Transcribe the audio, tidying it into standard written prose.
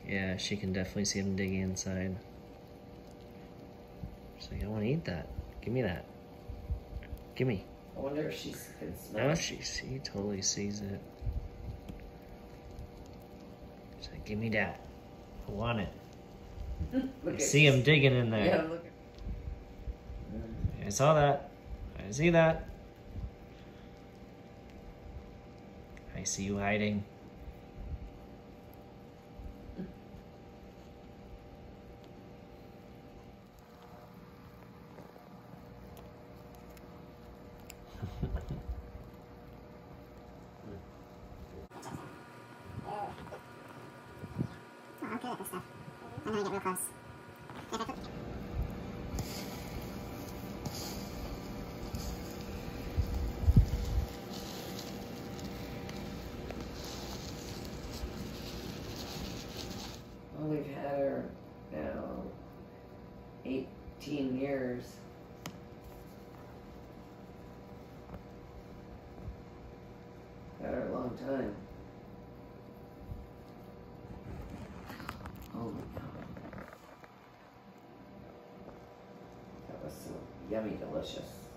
Yeah, she can definitely see him digging inside. She's like, I want to eat that. Give me that. Gimme. I wonder if she can smell No, it. she totally sees it. She's like, give me that. I want it. I see him digging in there. Yeah, look. I saw that. I see that. I see you hiding. I'm good at this stuff. I know I get real close. Well, we've had her now 18 years. Had her a long time. Oh my God. That was so yummy delicious.